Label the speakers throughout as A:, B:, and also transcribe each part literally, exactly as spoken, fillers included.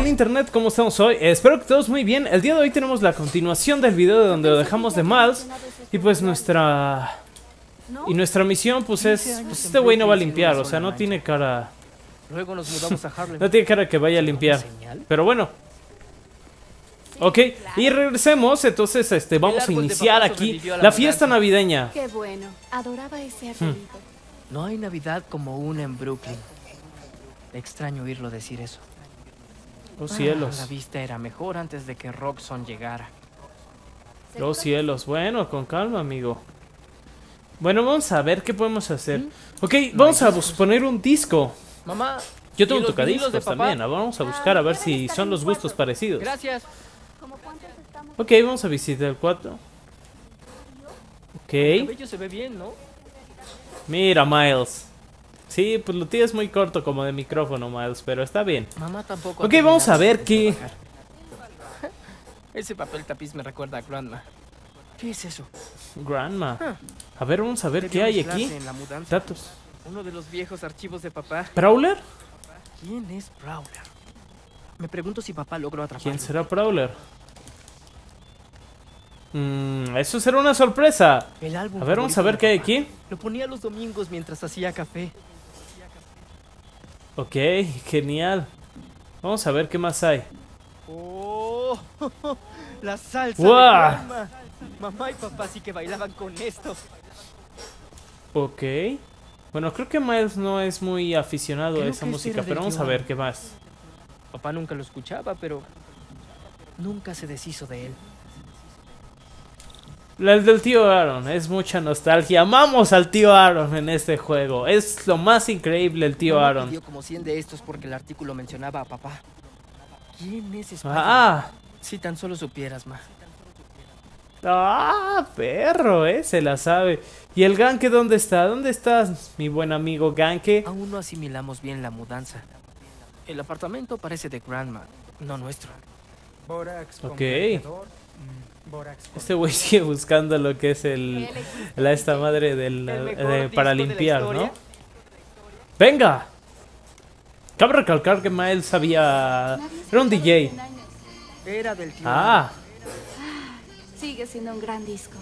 A: tal internet? ¿Cómo estamos hoy? Eh, espero que todos muy bien. El día de hoy tenemos la continuación del video de donde lo dejamos de Miles. Y pues nuestra... Y nuestra misión pues es... Pues este güey no va a limpiar, o sea, no tiene cara...
B: Luego nos mudamos a Harlem.
A: No tiene cara que vaya a limpiar. Pero bueno. Ok, y regresemos, entonces este, vamos a iniciar aquí la fiesta navideña.
C: Qué bueno, adoraba ese arbolito.
B: No hay Navidad como una en Brooklyn. Extraño oírlo decir eso.
A: Los
B: Ah,
A: cielos.
B: la vista era mejor antes de que Roxxon llegara.
A: Los cielos. Bueno, con calma, amigo. Bueno, vamos a ver qué podemos hacer. Ok, vamos a bus- poner un disco.
B: Mamá.
A: Yo tengo
B: ¿y los vinilos de
A: tocadiscos
B: papá?
A: también. Vamos a buscar a ver si son los gustos parecidos.
B: Gracias.
C: ¿Cómo cuántos estamos?
A: Ok, vamos a visitar el cuatro.
B: El
A: Ok.
B: cabello se ve bien, ¿no?
A: Mira, Miles. Sí, pues lo tienes muy corto como de micrófono, Miles, pero está bien.
B: Mamá tampoco. ha
A: Ok, vamos a
B: terminado
A: ver
B: de
A: qué...
B: trabajar. Ese papel tapiz me recuerda a Grandma. ¿Qué es eso?
A: Grandma.
B: Ah.
A: A ver, vamos a ver qué
B: Debió
A: hay
B: mezclarse
A: aquí.
B: en la mudanza.
A: Datos.
B: Uno de los viejos archivos de papá.
A: ¿Prowler?
B: ¿Quién es Prowler? Me pregunto si papá logró atraparlo.
A: ¿Quién será Prowler? Mmm, eso será una sorpresa.
B: El álbum
A: A ver, vamos a
B: favorito
A: ver
B: de
A: qué hay
B: papá.
A: aquí.
B: Lo ponía los domingos mientras hacía café.
A: Ok, genial. Vamos a ver qué más hay.
B: ¡Oh! La salsa
A: ¡Guau!
B: de Grandma. Mamá y papá sí que bailaban con esto.
A: Ok. Bueno, creo que Miles no es muy aficionado a
B: Creo
A: esa
B: que ese
A: música,
B: era del
A: pero vamos a
B: tío
A: ver
B: Aaron.
A: qué más.
B: Papá nunca lo escuchaba, pero nunca se deshizo de él.
A: El del tío Aaron, es mucha nostalgia. Amamos al tío Aaron en este juego. Es lo más increíble el tío
B: Mamá
A: Aaron.
B: pidió como cien de estos porque el artículo mencionaba a papá. ¿Quién es Spider-Man?
A: Ah,
B: Si tan solo supieras, ma.
A: ah, perro, eh, se la sabe. ¿Y el Ganke dónde está? ¿Dónde estás, mi buen amigo Ganke?
B: Aún no asimilamos bien la mudanza. El apartamento parece de Grandma, no nuestro.
D: Bórax con
A: Ok.
D: blanqueador, mm, bórax con-
A: Este güey sigue buscando lo que es el... La esta madre del,
B: El mejor
A: de- para
B: disco de la
A: limpiar,
B: historia.
A: ¿no? ¡Venga! Cabe recalcar que Miles había... Era un D J.
B: Era del tío.
A: Ah,
C: Sigue siendo un gran disco.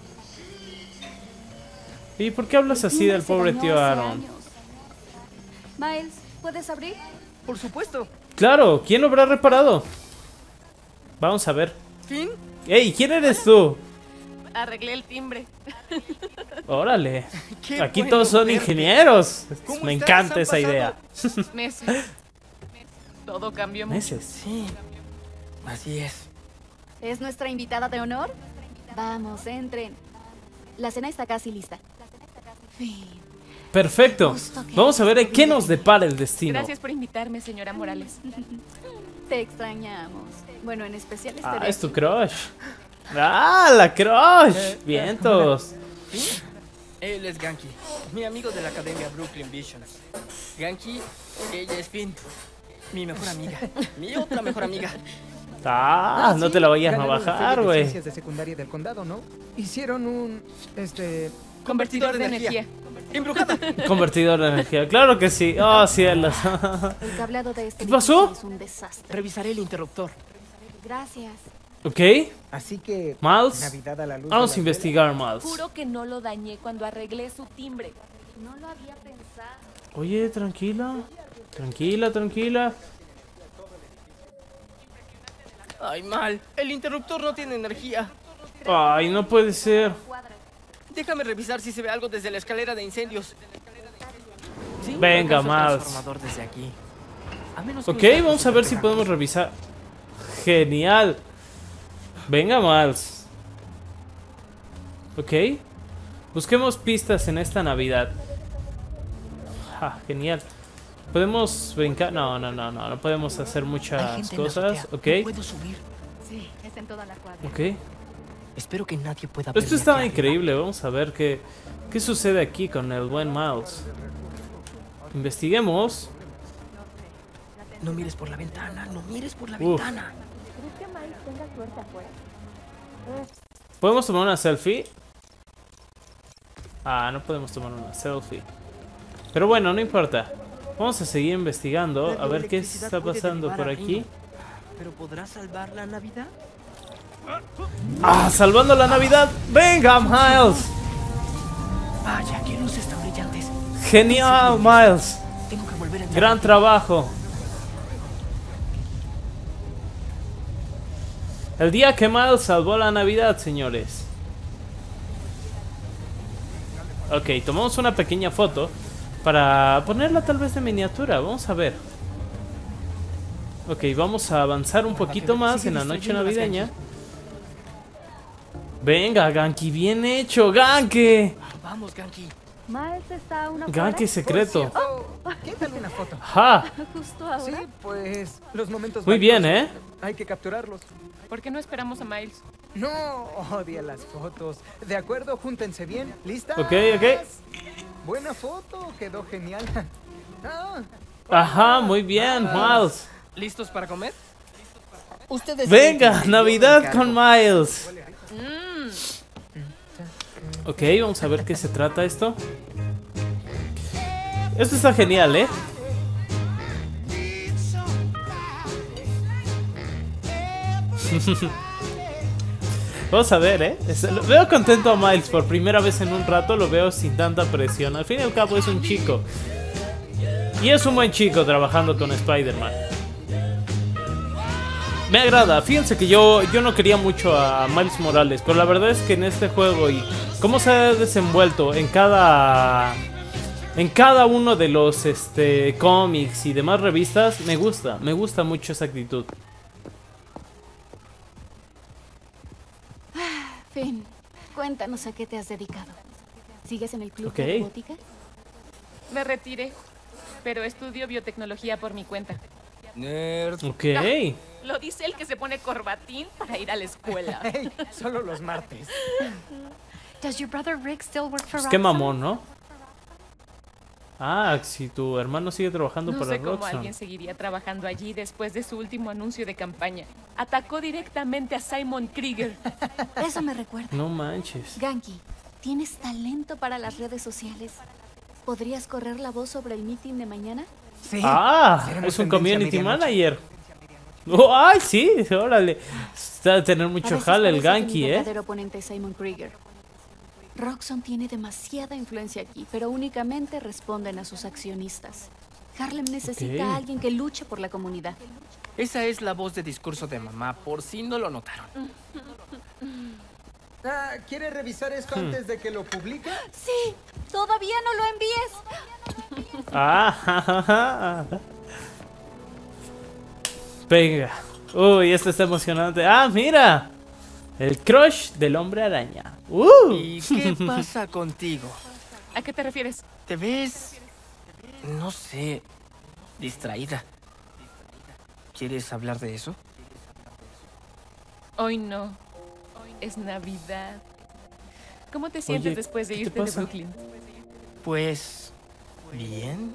A: ¿y por qué hablas así del pobre tío Aaron?
C: Miles, ¿puedes abrir?
B: Por supuesto.
A: Claro, ¿quién lo habrá reparado? Vamos a ver.
B: ¿Quién?
A: ¡Ey! ¿Quién eres tú?
E: Arreglé el timbre.
A: Órale.
B: Qué
A: Aquí
B: bueno
A: todos son
B: verte.
A: ingenieros.
B: ¿Cómo
A: Me
B: estás?
A: encanta
B: ¿Han
A: esa
B: pasado
A: idea.
E: Meses. Todo cambió mucho.
A: Meses.
B: Sí. Así es.
C: ¿Es nuestra invitada de honor? Vamos, entren. La cena está casi lista. Fin.
A: Perfecto. Vamos a ver qué nos depara el destino.
E: Gracias por invitarme, señora Morales.
C: Te extrañamos. Bueno, en especial este
A: Ah,
C: de
A: es tu
C: aquí.
A: crush. ¡Ah, la crush! Vientos.
B: Él es Ganki, mi amigo de la academia Brooklyn Visions. Ganki, ella es Finn, mi mejor amiga, mi otra mejor amiga.
A: Ah, no te la vayas a
D: Ganaron la
A: bajar,
D: Feria de
A: güey.
D: Ciencias de secundaria del condado, ¿no? Hicieron un, este,
B: Convertidor de energía. Embrujada.
A: Convertidor de energía. Claro que sí. Oh, cielos.
C: El cableado de este
A: ¿Qué pasó?
C: edificio es un desastre.
B: Revisaré el interruptor.
C: Gracias.
A: Ok.
D: así que
A: Miles,
D: Navidad a la luz de
A: vamos
D: las
A: a investigar más.
E: Juro que no lo dañé cuando arreglé su timbre.
C: No lo había pensado.
A: Oye, tranquila. Tranquila, tranquila.
B: Ay, mal. El interruptor no tiene energía.
A: Ay, no puede ser.
B: Déjame revisar si se ve algo desde la escalera de incendios. Sí,
A: Venga,
B: alcanzo el
A: Miles.
B: transformador desde aquí. A menos que
A: Ok,
B: mis datos
A: vamos a
B: se
A: ver si
B: pegan.
A: podemos revisar. Genial. Venga, Miles. Ok. Busquemos pistas en esta Navidad. Ah, genial. ¿Podemos brincar? No, no, no, no. No podemos hacer
B: Hay
A: muchas
B: gente en la
A: cosas.
B: azotea.
A: Ok.
B: No puedo subir.
C: Sí, es en toda la cuadra.
A: Ok.
B: Espero que nadie pueda verme
A: Esto está
B: aquí
A: increíble. Vamos a ver qué, qué sucede aquí con el buen Miles. Investiguemos.
B: arriba. No mires por la ventana, no mires por la
A: Uf.
B: ventana.
A: ¿Podemos tomar una selfie? Ah, no podemos tomar una selfie. Pero bueno, no importa. Vamos a seguir investigando.
B: La
A: A ver qué
B: electricidad
A: está
B: puede
A: pasando
B: derivar
A: por
B: a
A: aquí.
B: Reno. ¿Pero podrás salvar la Navidad?
A: ¡Ah! ¡Salvando la Navidad! ¡Venga, Miles!
B: Vaya, qué luces tan brillantes.
A: ¡Genial, Miles!
B: Tengo que volver a entrar.
A: ¡Gran trabajo! El día que Miles salvó la Navidad, señores. Ok, tomamos una pequeña foto para ponerla tal vez de miniatura. Vamos a ver. Ok, vamos a avanzar un poquito más en la noche navideña. Venga, Ganke, bien hecho, Ganke.
B: Vamos, Ganke.
C: Miles está a una
A: Ganke secreto.
D: ¿Qué tal una foto?
A: Ajá.
C: justo ahora.
D: Sí, pues los momentos
A: Muy bien,
D: valiosos,
A: ¿eh?
D: Hay que capturarlos.
E: ¿Por qué no esperamos a Miles?
D: No, odia las fotos. De acuerdo, júntense bien. ¿Listas?
A: Ok, ok.
D: Buena foto, quedó genial. Ah,
A: Ajá, muy bien, Miles.
B: ¿Listos para comer? Ustedes
A: Venga,
B: yo me
A: Navidad
B: encargo.
A: con Miles.
E: Mm,
A: Ok, vamos a ver qué se trata esto. Esto está genial, ¿eh? Vamos a ver, ¿eh? Es- lo- veo contento a Miles por primera vez en un rato. Lo veo sin tanta presión. Al fin y al cabo es un chico. Y es un buen chico trabajando con Spider-Man. Me agrada. Fíjense que yo, yo no quería mucho a Miles Morales, pero la verdad es que en este juego y cómo se ha desenvuelto en cada en cada uno de los este cómics y demás revistas, me gusta, me gusta mucho esa actitud.
C: Finn, cuéntanos a qué te has dedicado. ¿Sigues en el club
A: Ok.
C: de robótica?
E: me retiré, pero estudio biotecnología por mi cuenta.
B: Nerd.
A: Ok.
E: Lo dice el que se pone corbatín para ir a la escuela.
D: hey, solo los martes.
C: Does your brother Rick still work for
A: Pues qué
C: Roxxon?
A: mamón, ¿no? Ah, si tu hermano sigue trabajando
E: No
A: para
E: sé cómo
A: Roxxon.
E: alguien seguiría trabajando allí después de su último anuncio de campaña. Atacó directamente a Simon Krieger.
C: Eso me recuerda.
A: No manches.
C: Ganke, tienes talento para las redes sociales. ¿Podrías correr la voz sobre el meeting de mañana?
D: Sí.
A: Ah,
D: seremos
A: es un
D: tendencia a
A: community
D: medianoche.
A: manager. Oh, ay, sí, órale. Está a tener
C: A
A: mucho
C: veces
A: jale el
C: parece que mi
A: Ganke, ¿eh?
C: verdadero oponente es Simon Krieger. Roxxon tiene demasiada influencia aquí, pero únicamente responden a sus accionistas. Harlem necesita
A: Ok.
C: a alguien que luche por la comunidad.
B: Esa es la voz de discurso de mamá, por si no lo notaron.
D: Ah, ¿quiere revisar esto
A: Hmm.
D: antes de que lo publique?
C: Sí, todavía no lo envíes.
A: Ah, ja, ja, ja. Venga. Uy, esto está emocionante. Ah, mira. El crush del hombre araña. Uh.
B: ¿Y qué pasa contigo?
E: ¿A qué te refieres?
B: ¿Te ves, no sé, distraída? ¿Quieres hablar de eso?
E: Hoy no. Es Navidad. ¿Cómo te sientes
A: Oye,
E: después de
A: ¿qué te
E: irte de
A: pasa?
E: Brooklyn?
B: Pues, bien.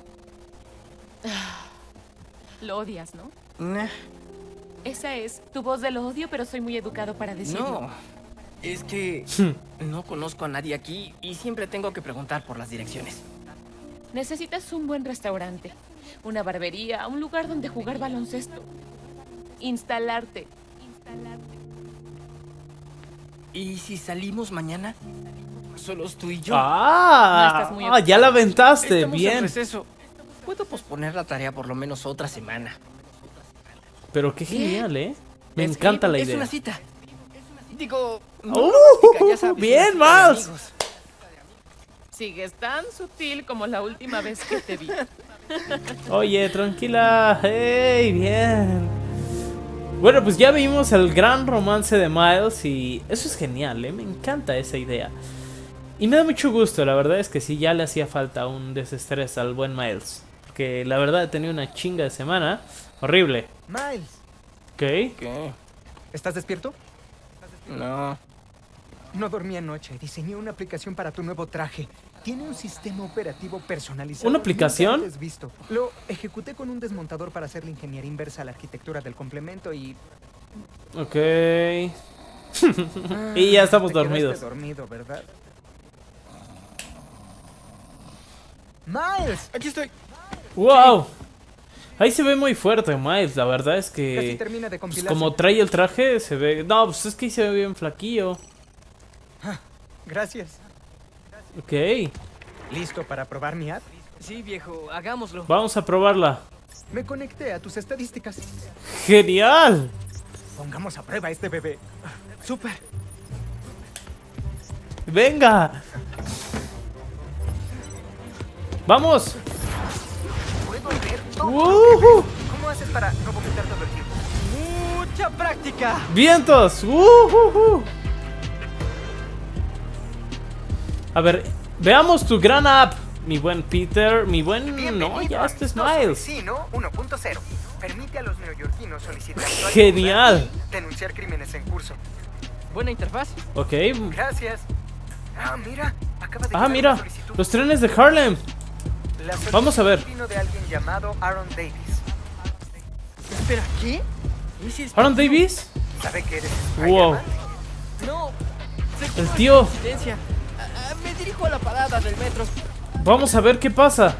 E: Lo odias, ¿no?
B: Nah,
E: Esa es tu voz del odio, pero soy muy educado para decirlo.
B: no, es que no conozco a nadie aquí y siempre tengo que preguntar por las direcciones.
E: Necesitas un buen restaurante, una barbería, un lugar donde jugar baloncesto. Instalarte.
B: ¿Y si salimos mañana? Solos tú y yo.
E: No
A: Ah,
E: estás muy
A: ah, ya la aventaste.
B: Estamos en
A: Bien.
B: receso. Puedo posponer la tarea por lo menos otra semana.
A: Pero qué genial, ¿eh? Me
B: Es que
A: encanta la
B: Es
A: idea.
B: una cita. Digo, no
A: Uh,
B: romántica, ya sabes,
A: bien,
B: una cita de
A: más.
B: amigos.
E: Sigues tan sutil como la última vez que te vi.
A: Oye, tranquila. Hey, bien. Bueno, pues ya vimos el gran romance de Miles y eso es genial, ¿eh? Me encanta esa idea. Y me da mucho gusto, la verdad es que sí, ya le hacía falta un desestrés al buen Miles. Porque la verdad he tenido una chinga de semana horrible.
D: Miles,
A: ¿Ok?
B: ¿Qué?
D: ¿estás despierto?
B: No.
D: No dormí anoche. Diseñé una aplicación para tu nuevo traje. Tiene un sistema operativo personalizado.
A: ¿Una aplicación?
D: nunca antes visto. Lo ejecuté con un desmontador para hacer la ingeniería inversa a la arquitectura del complemento y...
A: Ok. Y ya estamos
D: Te quedaste
A: dormidos.
D: dormido, ¿verdad? ¡Miles!
B: Aquí estoy.
A: ¡Wow! Ahí se ve muy fuerte Miles, la verdad es
D: Casi
A: que...
D: termina de
A: Pues
D: compilarse.
A: como trae el traje, se ve... No, pues es que ahí se ve bien flaquillo.
D: Gracias.
A: Ok,
D: ¿Listo para probar mi app?
B: Sí, viejo, hagámoslo.
A: vamos a probarla.
D: Me conecté a tus estadísticas.
A: ¡Genial!
D: Pongamos a prueba a este bebé.
B: Súper.
A: ¡Venga! ¡Vamos!
D: Puedo ver todo.
A: ¡Woohoo!
D: ¿Cómo haces para no vomitar todo el tiempo?
B: Mucha práctica.
A: ¡Vientos! ¡Woohoo! A ver, veamos tu gran app, mi buen Peter, mi buen... No,
D: Bienvenido
A: ya
D: a
A: este es
D: Amistoso
A: Miles.
D: Vecino uno punto cero. Permite a los neoyorquinos solicitar ayuda
A: Genial.
D: y denunciar crímenes en curso.
B: Buena interfaz.
A: Ok.
D: Gracias. Ah, mira. Acaba de
A: Ah,
D: llegar
A: mira,
D: una solicitud.
A: los trenes de Harlem.
D: La solicitud
A: Vamos a ver.
D: vino de alguien llamado Aaron Davis.
B: Espera, ¿qué? ¿Ese es
A: ¿Aaron
B: tu tío?
A: Davis?
D: ¿Sabe que eres
A: Wow.
D: Spider-Man?
B: No. sé que
A: El
B: no es
A: tío.
B: coincidencia. Ah, ah, me dirijo a la parada del metro.
A: Vamos a ver qué pasa.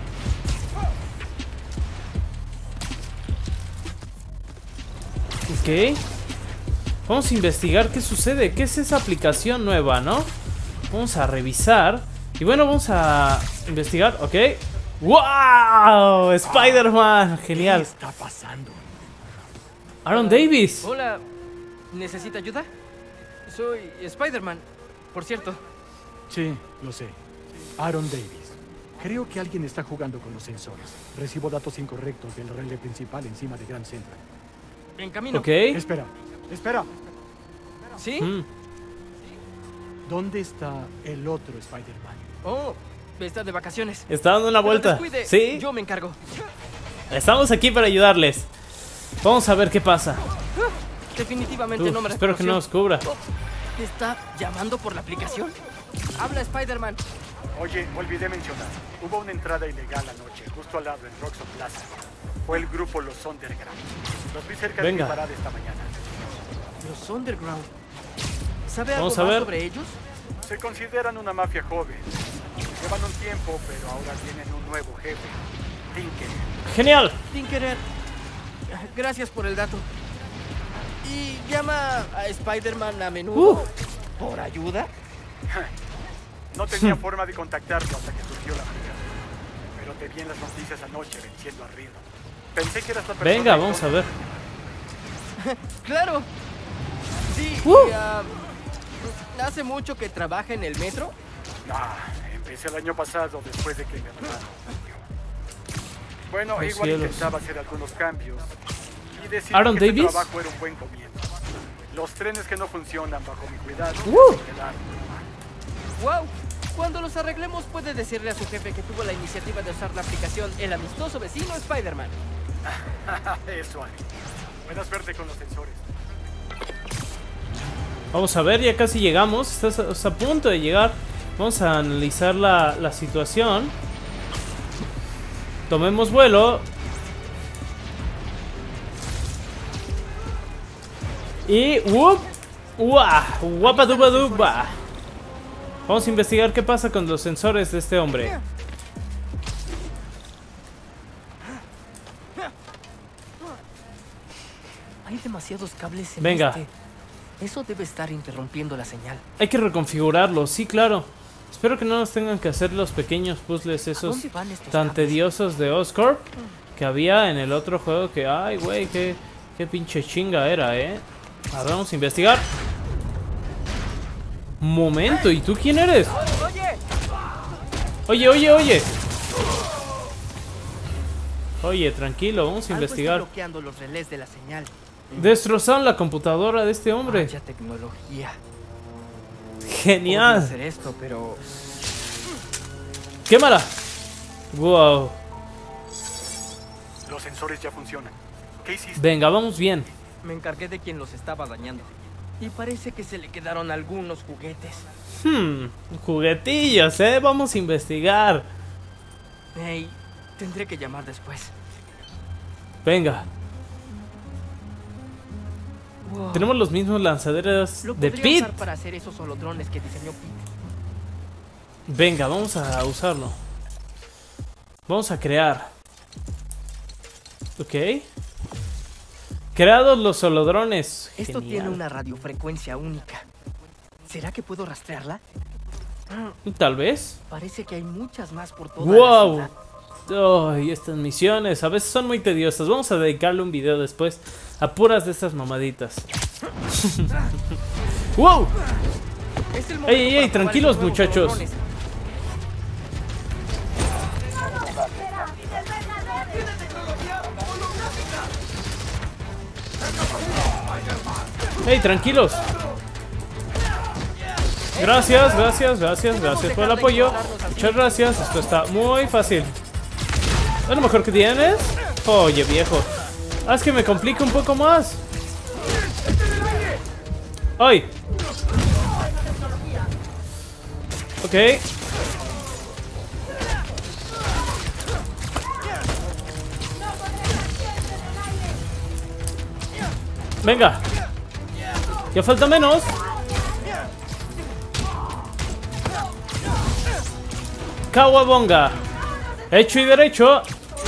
A: Ok. Vamos a investigar qué sucede. ¿Qué es esa aplicación nueva, no? Vamos a revisar. Y bueno, vamos a investigar. Ok. ¡Wow! Spider-Man. Genial.
F: ¿Qué está pasando?
A: Aaron Davis.
B: Hola. ¿Necesita ayuda? Soy Spider-Man, por cierto.
F: Sí, lo sé. Aaron Davis. Creo que alguien está jugando con los sensores. Recibo datos incorrectos del relé principal encima de Grand Central.
B: En camino.
A: Ok.
F: Espera, espera.
B: ¿Sí?
A: Mm.
F: ¿Dónde está el otro Spider-Man?
B: Oh, está de vacaciones.
A: Está dando una
B: Pero
A: vuelta.
B: descuide,
A: Sí.
B: Yo me encargo.
A: Estamos aquí para ayudarles. Vamos a ver qué pasa.
B: Definitivamente
A: Uf,
B: no me
A: espero que no nos
B: reconoció.
A: cubra.
B: Oh, ¿te está llamando por la aplicación? Habla Spider-Man.
G: Oye, olvidé mencionar. Hubo una entrada ilegal anoche, justo al lado en Roxon Plaza. Fue el grupo Los Underground. Los vi cerca
A: Venga.
G: de mi parada esta mañana.
B: Los Underground. ¿Sabe
A: Vamos
B: algo
A: a
B: más
A: ver.
B: sobre ellos?
G: Se consideran una mafia joven. Llevan un tiempo, pero ahora tienen un nuevo jefe. Tinker.
A: Genial.
B: Sin querer. Gracias por el dato. ¿Y llama a Spider-Man a menudo?
A: Uh.
B: ¿Por ayuda?
G: No tenía forma de contactarlo hasta que surgió la briga. Pero te vi en las noticias anoche venciendo a Riddle. Pensé que eras la persona.
A: Venga, vamos a ver.
B: ¡Claro! Sí,
A: Uh.
B: y, ah, ¿hace mucho que trabaja en el metro?
G: Ah, empecé el año pasado después de que me mataron. Bueno,
A: Ay,
G: igual
A: cielos.
G: intentaba hacer algunos cambios. Y decidí
A: ¿Aaron
G: que este
A: Davis?
G: trabajo era un buen comienzo. Los trenes que no funcionan bajo mi cuidado
A: Uh.
G: se quedaron.
B: ¡Wow! Cuando los arreglemos puede decirle a su jefe que tuvo la iniciativa de usar la aplicación El Amistoso Vecino Spider-Man.
G: Eso haré. Buena suerte con los sensores.
A: Vamos a ver, ya casi llegamos. Estás a, estás a punto de llegar. Vamos a analizar la, la situación. Tomemos vuelo. Y... ¡Wup! ¡Uah! ¡Guapa duba duba! Vamos a investigar qué pasa con los sensores de este hombre.
B: Hay demasiados cables en
A: Venga.
B: este. Eso debe estar interrumpiendo la señal.
A: Hay que reconfigurarlo, sí, claro. Espero que no nos tengan que hacer los pequeños puzzles esos
B: dónde van estos
A: tan
B: cables?
A: tediosos de Oscorp que había en el otro juego que... Ay, güey, qué, qué pinche chinga era, ¿eh? A ver, vamos a investigar. Momento, ¿y tú quién eres?
B: ¡Oye!
A: Oye, oye, oye. Oye, tranquilo, vamos a
B: Algo está
A: investigar.
B: bloqueando los relés de la señal.
A: Destrozaron la computadora de este hombre.
B: Vaya tecnología. Odio
A: Genial.
B: hacer esto, pero
A: Quémala. Wow.
G: Los sensores ya funcionan. ¿Qué hiciste?
A: Venga, vamos bien.
B: me encargué de quien los estaba dañando. Y parece que se le quedaron algunos juguetes.
A: Hmm, juguetillos, ¿eh? Vamos a investigar.
B: Hey, tendré que llamar después.
A: Venga.
B: Wow.
A: Tenemos los mismos lanzaderas
B: Lo
A: de
B: podría
A: Pete.
B: usar para hacer esos holodrones que diseñó Pete.
A: Venga, vamos a usarlo. Vamos a crear. Ok. Creados los holodrones.
B: Esto
A: Genial.
B: tiene una radiofrecuencia única. ¿Será que puedo rastrearla?
A: Tal vez.
B: Parece que hay muchas más por toda
A: ¡Wow!
B: la ciudad.
A: Ay, estas misiones a veces son muy tediosas. Vamos a dedicarle un video después a puras de estas mamaditas. ¡Wow!
B: Es el momento
A: ¡Ey, ey, ey!
B: para probar
A: Tranquilos,
B: estos nuevos
A: muchachos.
B: holodrones.
A: ¡Ey, tranquilos! Gracias, gracias, gracias, gracias por el apoyo. Muchas gracias, esto está muy fácil. ¿Es lo mejor que tienes? Oye, viejo. Haz que me complique un poco más. ¡Ay! Ok. Venga. Ya falta menos. Kawabonga. Hecho y derecho.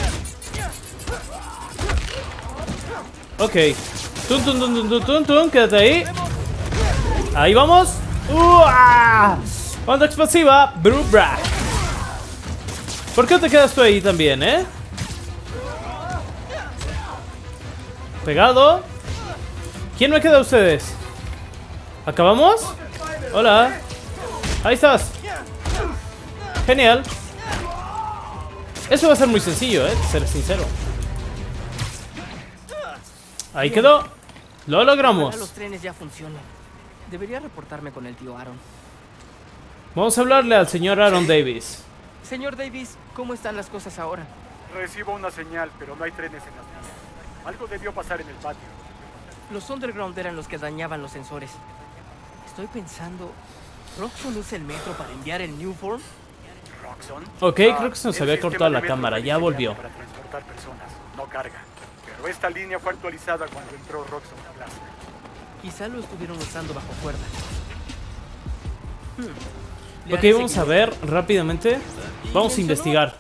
A: Ok. Tun, tun, tun, tun, tun, tun, tun. Quédate ahí. Ahí vamos. ¡Uah! Onda explosiva. Brubra. ¿Por qué te quedas tú ahí también, eh? Pegado. ¿Quién me queda de ustedes? ¿Acabamos? Hola. Ahí estás. Genial. Eso va a ser muy sencillo, eh, ser sincero. Ahí quedó. Lo
B: Ojalá
A: logramos.
B: los trenes ya funcionan. Debería reportarme con el tío Aaron.
A: Vamos a hablarle al señor Aaron Davis.
B: Señor Davis, ¿cómo están las cosas ahora?
G: Recibo una señal, pero no hay trenes en las líneas. Algo debió pasar en el patio.
B: Los Underground eran los que dañaban los sensores. Estoy pensando... ¿Roxxon usa el metro para enviar el Newform?
G: ¿Roxxon?
A: Ok,
G: Ah,
A: creo que se nos
G: el
A: había
G: sistema
A: cortado
G: de
A: la
G: metro
A: cámara,
G: fue
A: ya
G: diseñado
A: volvió.
G: Para transportar personas, no carga. Pero esta línea fue actualizada cuando entró Roxxon a Plaza.
B: Quizá lo estuvieron usando bajo cuerda. Hmm. Le
A: Ok,
B: haré
A: vamos a
B: seguimiento.
A: ver rápidamente. Vamos a investigar.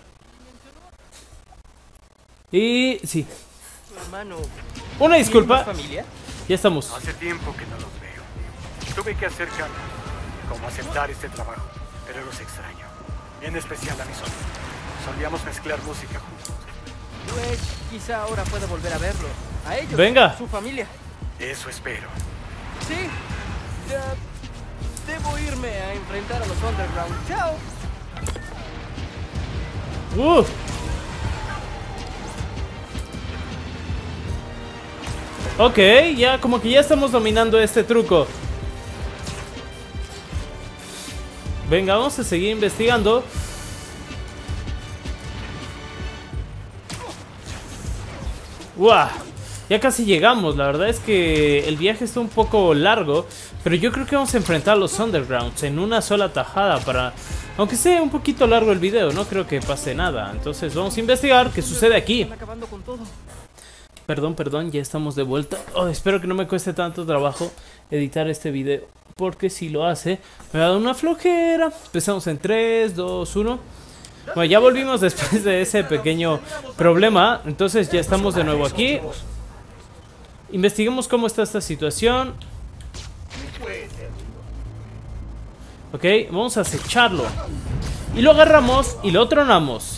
A: Y... sí.
B: Tu hermano...
A: Una
B: ¿tiene
A: disculpa.
B: más familia?
A: Ya estamos.
G: Hace tiempo que no los veo. Tuve que hacer cambios, como aceptar este trabajo, pero los extraño. En especial a mi sobrino. Solíamos mezclar música juntos.
B: Pues quizá ahora pueda volver a verlo. A ellos,
A: Venga.
B: su familia.
G: Eso espero.
B: Sí. Ya debo irme a enfrentar a los Underground. Chao.
A: Uh. Ok, ya como que ya estamos dominando este truco. Venga, vamos a seguir investigando. ¡Wow! Ya casi llegamos, la verdad es que el viaje está un poco largo, pero yo creo que vamos a enfrentar a los Undergrounds en una sola tajada para... Aunque sea un poquito largo el video, no creo que pase nada. Entonces vamos a investigar qué sucede aquí.
B: Están acabando con todo.
A: Perdón, perdón, ya estamos de vuelta. Oh, espero que no me cueste tanto trabajo editar este video, porque si lo hace, me va a dar una flojera. Empezamos en tres, dos, uno. Bueno, ya volvimos después de ese pequeño problema. Entonces ya estamos de nuevo aquí. Investiguemos cómo está esta situación. Ok, vamos a acecharlo. Y lo agarramos y lo tronamos.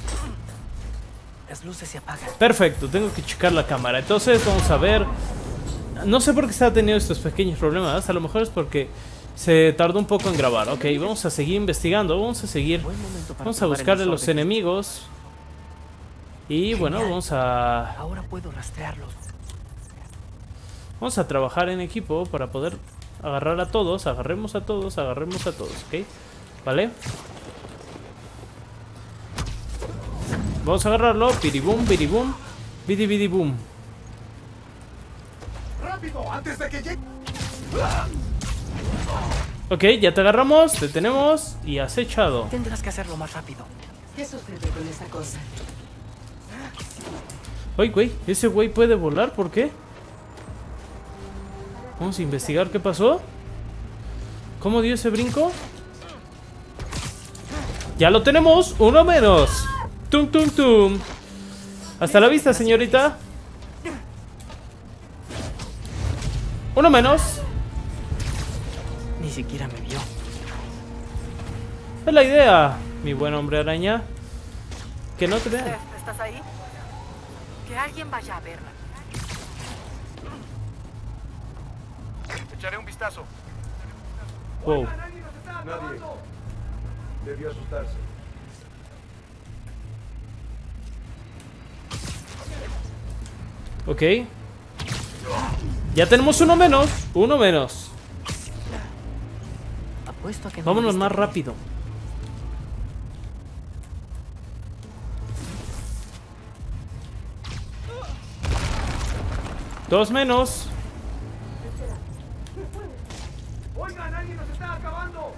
B: Las luces se apagan.
A: Perfecto, tengo que checar la cámara. Entonces vamos a ver. No sé por qué está teniendo estos pequeños problemas. A lo mejor es porque se tardó un poco en grabar. Ok, vamos a seguir investigando. Vamos a seguir.
B: Buen momento para
A: Vamos a
B: probar el
A: buscar a
B: visor
A: los
B: de-
A: enemigos. Y bueno,
B: Genial.
A: vamos a...
B: Ahora puedo rastrearlos.
A: Vamos a trabajar en equipo para poder agarrar a todos. Agarremos a todos, agarremos a todos, ¿ok? ¿Vale? Vamos a agarrarlo. Piribum, piribum. Bidi, bidi, boom.
F: ¡Rápido! ¡Antes de que llegue!
A: Ok, ya te agarramos, te tenemos y acechado.
B: Tendrás que hacerlo más rápido.
H: ¿Qué sucede con esa cosa?
A: Oye, güey, ese güey puede volar, ¿por qué? Vamos a investigar qué pasó. ¿Cómo dio ese brinco? Ya lo tenemos, uno menos. Tum, tum, tum. Hasta la vista, señorita. Uno menos.
B: Ni siquiera me vio.
A: Es la idea, mi buen hombre araña. Que no te vean.
H: Steph, ¿estás ahí? Que alguien vaya a verla.
G: Echaré un vistazo.
A: Wow.
I: Nadie debió asustarse.
A: Ok. Ya tenemos uno menos. Uno menos.
B: Apuesto a que no
A: Vámonos
B: viste.
A: más rápido. Dos menos.
I: Oigan, alguien nos está acabando.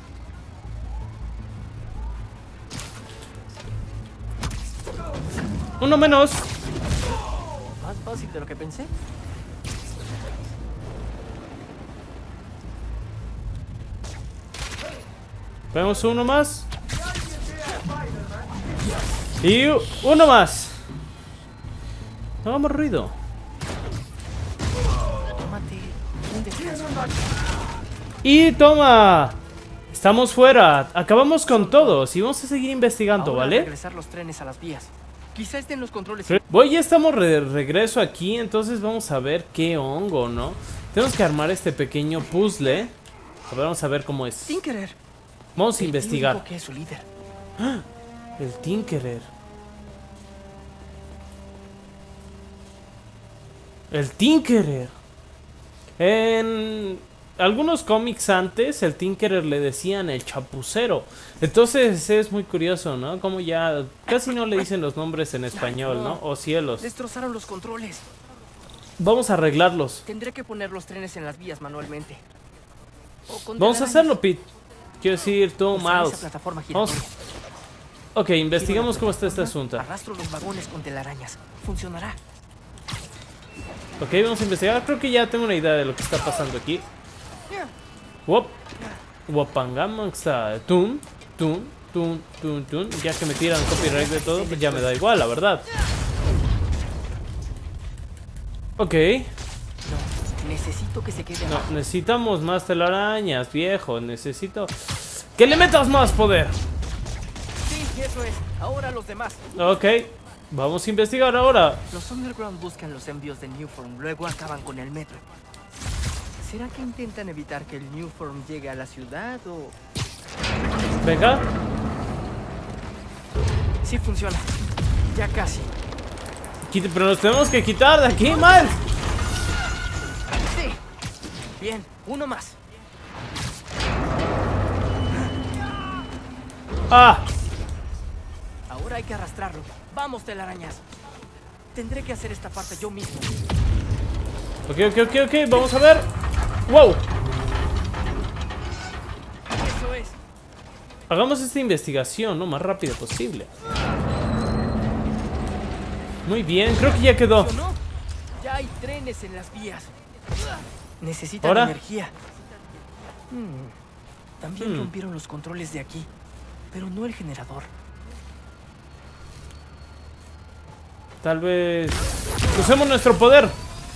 A: Uno menos.
B: Más fácil de lo que pensé.
A: Vemos uno más. Y uno más. No hagamos ruido.
B: Tómate un descanso.
A: Y toma. Estamos fuera. Acabamos con todos. Y vamos a seguir investigando,
B: Ahora
A: ¿vale?
B: regresar los trenes a las vías. Quizá estén los controles.
A: Voy, ya estamos de regreso aquí. Entonces vamos a ver qué hongo, ¿no? Tenemos que armar este pequeño puzzle. A ver, vamos a ver cómo es.
B: Tinkerer.
A: Vamos a
B: El
A: investigar.
B: tío dijo que es su líder.
A: El Tinkerer. El Tinkerer. En algunos cómics antes, el Tinkerer le decían el chapucero. Entonces es muy curioso, ¿no? Como ya casi no le dicen los nombres en español, ¿no? Oh cielos.
B: Destrozaron los controles.
A: Vamos a arreglarlos.
B: Tendré que poner los trenes en las vías manualmente. O con
A: Vamos a
B: telarañas.
A: hacerlo, Pete. Quiero decir, tú,
B: Usaré esa
A: Miles.
B: plataforma
A: Vamos.
B: giratoria.
A: Ok, investigamos
B: Giro
A: cómo
B: la
A: está este
B: plataforma,
A: asunto.
B: Arrastro los vagones con telarañas. Funcionará.
A: Ok, vamos a investigar. Creo que ya tengo una idea de lo que está pasando aquí. Wop. Wapangamaxa. Tun, tun, tun, tun, tun. Ya que me tiran copyright de todo, pues ya me da igual, la verdad. Ok.
B: No, necesito que se quede
A: No,
B: abajo.
A: necesitamos más telarañas, viejo. Necesito que le metas más poder.
B: Sí, eso es. Ahora los demás.
A: Ok. Vamos a investigar ahora.
B: Los Underground buscan los envíos de Newform, luego acaban con el metro. ¿Será que intentan evitar que el Newform llegue a la ciudad o...?
A: Venga.
B: Sí funciona. Ya casi.
A: Quite- Pero nos tenemos que quitar de aquí, Miles.
B: Sí. Bien, uno más.
A: Ah.
B: Ahora hay que arrastrarlo. Vamos, telarañas. Tendré que hacer esta parte yo mismo.
A: Ok, ok, ok, ok. Vamos a ver. Wow.
B: Eso es.
A: Hagamos esta investigación lo más rápido posible. Muy bien, creo que ya quedó.
B: ¿Funcionó? Ya hay trenes en las vías. Necesitan
A: ¿Ahora?
B: energía. Hmm. También
A: Hmm.
B: rompieron los controles de aquí, pero no el generador.
A: Tal vez usemos nuestro poder.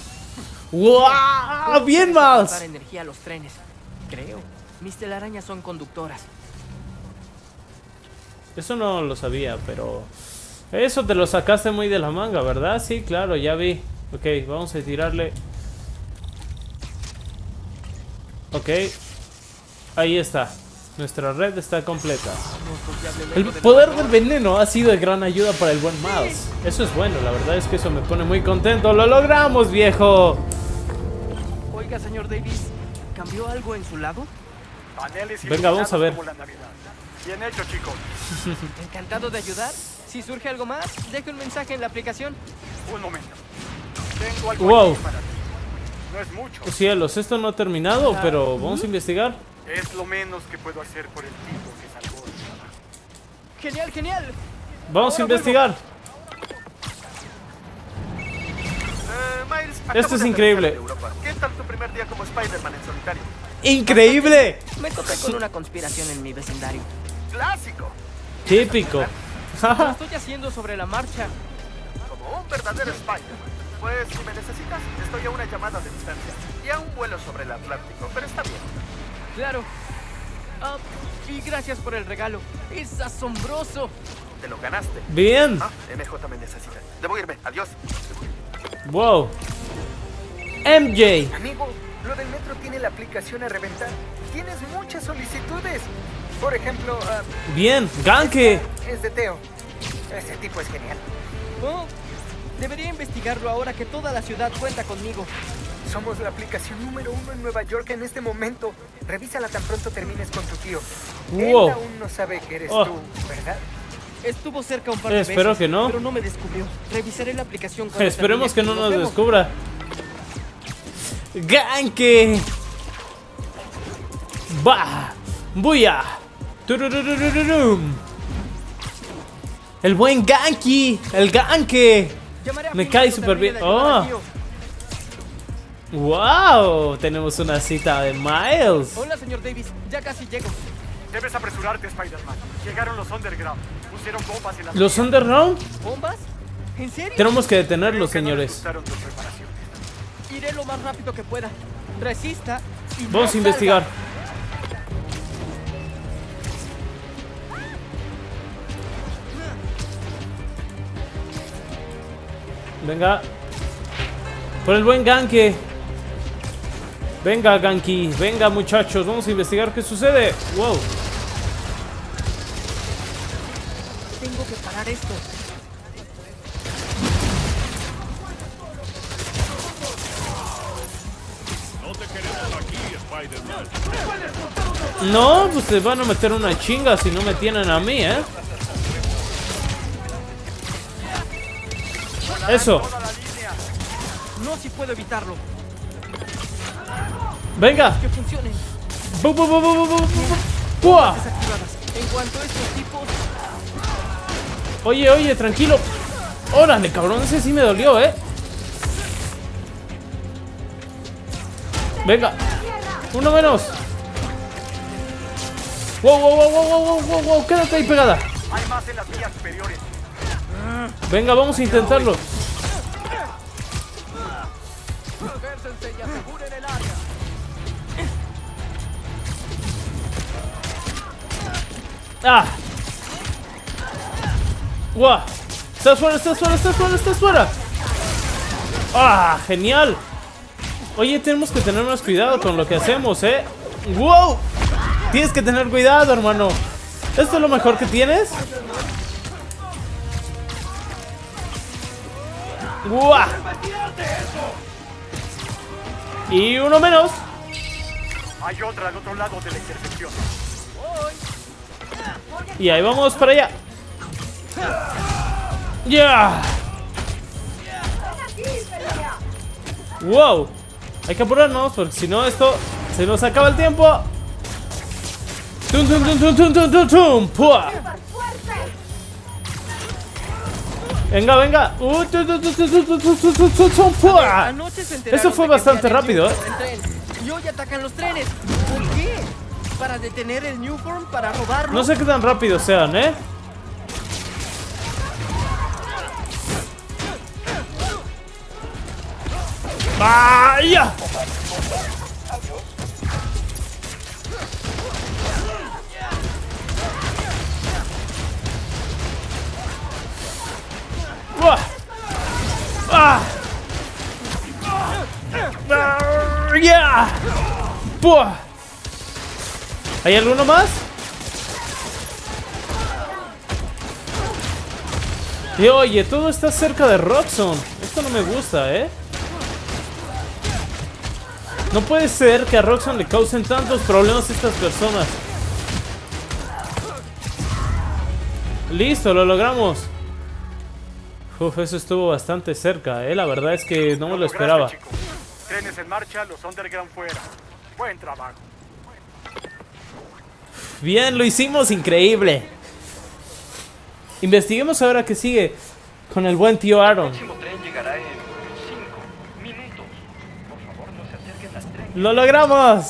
A: ¡Wow! ¡Bien
B: Dar
A: más!
B: energía a los trenes. Creo. Mis telarañas son conductoras.
A: Eso no lo sabía, pero... Eso te lo sacaste muy de la manga, ¿verdad? Sí, claro, ya vi. Ok, vamos a tirarle. Ok. Ahí está. Nuestra red está completa. El poder del veneno ha sido de gran ayuda para el buen Miles. Eso es bueno, la verdad es que eso me pone muy contento. ¡Lo logramos, viejo!
B: Oiga, señor Davis, ¿cambió algo en su lado?
G: Paneles
A: Venga, vamos a ver.
G: como la Navidad. Bien hecho, chicos.
B: Encantado de ayudar. Si surge algo más, deje un mensaje en la aplicación.
G: Un momento. Tengo algo
A: Wow.
G: aquí para ti. No es mucho.
A: Oh, cielos, esto no ha terminado, pero vamos a investigar.
G: Es lo menos que puedo hacer por el tipo que salvó el trabajo.
B: Genial, genial.
A: Vamos a
B: Ahora
A: investigar.
G: Eh, Miles,
A: Esto
G: acabo
A: es
G: de
A: increíble.
G: aterrizar en Europa. ¿Qué tal tu primer día como Spider-Man en solitario?
A: ¡Increíble!
B: Me topé con una conspiración en mi vecindario.
G: ¡Clásico!
A: Típico.
B: Lo estoy haciendo sobre la marcha.
J: un verdadero Spider-Man. Pues si me necesitas, estoy a una llamada de distancia y a un vuelo sobre el Atlántico, pero está bien.
B: Claro. Ah, y gracias por el regalo. Es asombroso.
J: Te lo ganaste.
A: Bien.
J: Ah, M J me necesita. Debo irme. Adiós.
A: Wow. M J.
D: Amigo, lo del metro tiene la aplicación a reventar. Tienes muchas solicitudes. Por ejemplo, uh,
A: Bien. Ganke.
D: es de Teo. Ese tipo es genial.
B: Oh, debería investigarlo ahora que toda la ciudad cuenta conmigo.
D: Somos la aplicación número uno en Nueva York en este momento. Revísala tan pronto termines con tu tío.
A: Wow.
D: Él aún no sabe que eres
A: Oh.
D: tú, ¿verdad?
B: Estuvo cerca un par de veces.
A: Espero que no.
B: Pero no me descubrió. Revisaré la aplicación cuando
A: Esperemos que
B: termine.
A: no
B: Nos
A: nos
B: vemos.
A: descubra. Ganke. Bah. Buya. Turururururum. El buen Ganke. El Ganke.
B: Llamaré a
A: Me
B: Phil
A: cae
B: cuando
A: súper bien.
B: termine de ayudar
A: Oh.
B: al tío.
A: Wow. Tenemos una cita de Miles.
B: Hola, señor Davis. Ya casi llego.
G: Debes apresurarte, Spider-Man. Llegaron los Underground. Pusieron bombas en la
A: ¿Los Underground?
B: ¿Bombas? ¿En serio?
A: Tenemos que detenerlos,
G: Creo que no les
A: señores.
G: gustaron tus reparaciones.
B: Iré lo más rápido que pueda. Resista y no
A: Vamos a
B: salga.
A: investigar. Venga. Por el buen Ganke. Venga, Ganke. Venga, muchachos. Vamos a investigar qué sucede. Wow.
B: Tengo que parar esto.
A: No, pues se van a meter una chinga si no me tienen a mí, ¿eh? Eso.
B: No, si puedo evitarlo.
A: Venga.
B: Que funcionen.
A: Bu, bu, bu, bu, bu, bu, bu. ¡Buah!
B: Desactivadas. En cuanto a estos tipos...
A: Oye, oye, tranquilo. Órale, cabrón, ese sí me dolió, ¿eh? Venga. Uno menos. Wow, wow, wow, wow, wow, wow, wow. Quédate ahí pegada.
G: Hay más en las vías superiores.
A: Venga, vamos a intentarlo.
B: Agércense y aseguren el área.
A: ¡Ah! ¡Guau! ¡Estás fuera, estás fuera, estás fuera, estás fuera! ¡Ah! ¡Genial! Oye, tenemos que tener más cuidado con lo que hacemos, ¿eh? ¡Wow! Tienes que tener cuidado, hermano. ¿Esto es lo mejor que tienes? ¡Guau! Y uno menos.
G: Hay otra al otro lado de la intersección.
A: Y ahí vamos para allá. ¡Ya! ¡Wow! Hay que apurarnos porque si no esto se nos acaba el tiempo. ¡Tum, tum, tum, tum, tum, tum, tum, tum! ¡Pua! Venga, venga. Uh, tu, tu, tu, tu, tu, tu, tu, tu, tu, tu, ¡pua!
B: Anoche se enteraron
A: Eso fue
B: de que
A: bastante
B: enviaron
A: rápido, ¿eh?
B: Newform en tren. Y hoy atacan los trenes. ¿Por qué? ¿Para detener el Newform? ¿Para robarlo?
A: No sé qué tan rápido sean, ¿eh? ¡Vaya! ¡Buah! ¡Ah! ¡Ah! ¡Ya! ¡Buah! ¿Hay alguno más? Y oye, todo está cerca de Roxxon. Esto no me gusta, ¿eh? No puede ser que a Roxxon le causen tantos problemas a estas personas. Listo, lo logramos. Uf, eso estuvo bastante cerca, ¿eh? La verdad es que no me lo esperaba.
G: Lograste, chico. Trenes en marcha, los Underground fuera. Buen trabajo.
A: Bien, lo hicimos increíble. Investiguemos ahora qué sigue con el buen tío Aaron.
I: El próximo tren llegará en cinco minutos. Por favor, no se acerquen al tren.
A: ¡Lo logramos!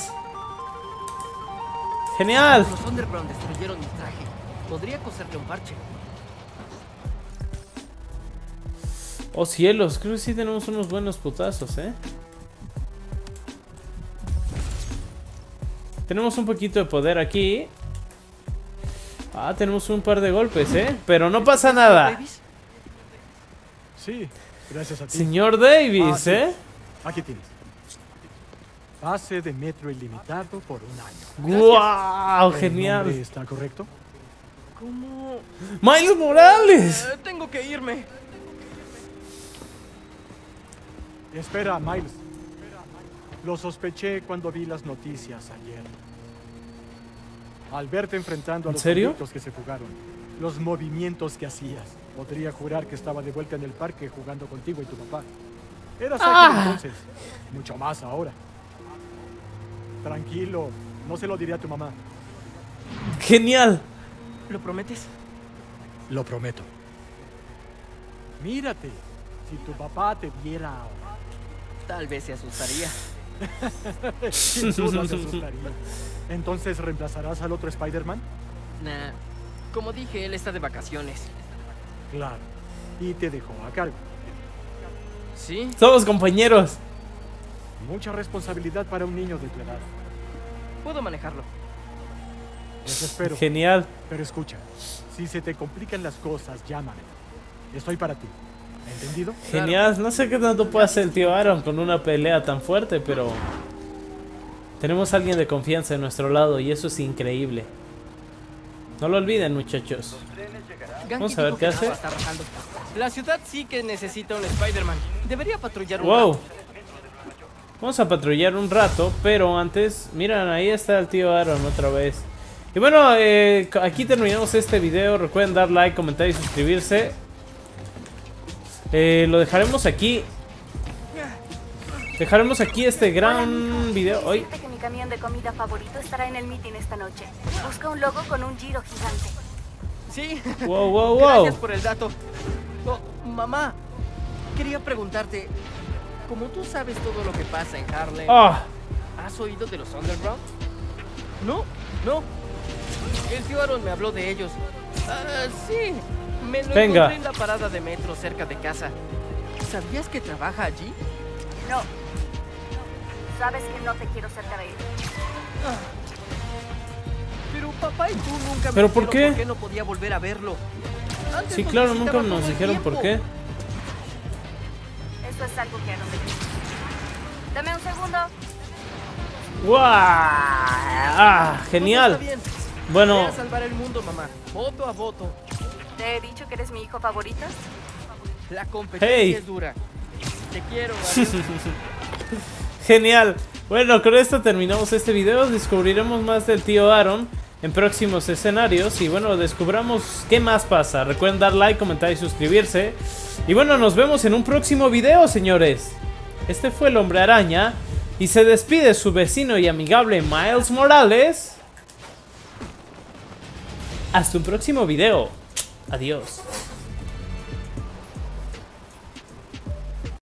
A: ¡Genial!
B: Los Underground destruyeron mi traje. Podría coserle un parche.
A: Oh cielos, creo que sí tenemos unos buenos putazos, eh. Tenemos un poquito de poder aquí. Ah, tenemos un par de golpes, eh. Pero no pasa nada.
F: Sí, gracias a ti.
A: Señor Davis,
F: ah, sí.
A: eh.
F: Aquí tienes. Pase de metro ilimitado por un año.
A: ¡Guau!
F: ¿El
A: Genial.
F: nombre está correcto?
B: ¿Cómo?
A: ¡Miles Morales!
B: Eh, tengo que irme.
F: Espera, Miles. Lo sospeché cuando vi las noticias ayer. Al verte enfrentando a
A: ¿En
F: los
A: serio?
F: convictos que se fugaron, los movimientos que hacías, podría jurar que estaba de vuelta en el parque jugando contigo y tu papá. Eras ágil
A: Ah.
F: entonces, mucho más ahora. Tranquilo, no se lo diré a tu mamá.
A: Genial.
B: ¿Lo prometes?
F: Lo prometo. Mírate, si tu papá te viera ahora.
B: Tal vez se asustaría.
F: Sin duda se asustaría. ¿Entonces reemplazarás al otro Spider-Man?
B: Nah. Como dije, él está de vacaciones.
F: Claro. Y te dejó a cargo.
B: ¿Sí?
A: Somos compañeros.
F: Mucha responsabilidad para un niño de tu edad.
B: Puedo manejarlo.
F: Eso espero.
A: Genial.
F: Pero escucha, si se te complican las cosas, llámame. Estoy para ti. ¿Entendido?
A: Genial. No sé qué tanto puede hacer el tío Aaron con una pelea tan fuerte, pero tenemos a alguien de confianza de nuestro lado y eso es increíble. No lo olviden, muchachos. Vamos a ver qué hace.
B: La ciudad sí que necesita un Spider-Man. Debería patrullar un
A: Wow.
B: rato.
A: Vamos a patrullar un rato, pero antes, miren, ahí está el tío Aaron otra vez. Y bueno, eh, aquí terminamos este video. Recuerden dar like, comentar y suscribirse. Eh, lo dejaremos aquí. Dejaremos aquí este gran video. Hoy.
K: Que mi camión de comida favorito estará en el meeting esta noche. Busca un logo con un giro gigante.
B: Sí.
A: Wow, wow, wow.
B: Gracias por el dato. Oh, mamá, quería preguntarte, como tú sabes todo lo que pasa en Harlem,
A: Ah.
B: ¿has oído de los Underground? No, no. El tío Aaron me habló de ellos. Ah, sí. Me lo
A: Venga.
B: encontré en la parada de metro cerca de casa. ¿Sabías que trabaja allí?
K: No. Sabes que no te quiero cerca de él.
B: Ah. Pero papá y tú nunca me
A: ¿Pero por
B: dijeron
A: qué?
B: por qué no podía volver a verlo. Antes
A: Sí,
B: nos
A: claro,
B: visitaba
A: nunca nos
B: todo el
A: dijeron
B: tiempo.
A: por qué.
K: Eso es algo que Aaron me dijo. Dame un segundo.
A: ¡Wow! Ah, genial.
B: Todo está bien.
A: Bueno.
B: Ve a salvar el mundo, mamá. Voto a voto.
K: ¿Te he dicho que eres mi hijo favorito?
B: La competencia
A: Hey.
B: es dura. Te quiero, adiós.
A: Genial. Bueno, con esto terminamos este video. Descubriremos más del tío Aaron en próximos escenarios. Y bueno, descubramos qué más pasa. Recuerden dar like, comentar y suscribirse. Y bueno, nos vemos en un próximo video, señores. Este fue el Hombre Araña. Y se despide su vecino y amigable Miles Morales. Hasta un próximo video. Adiós.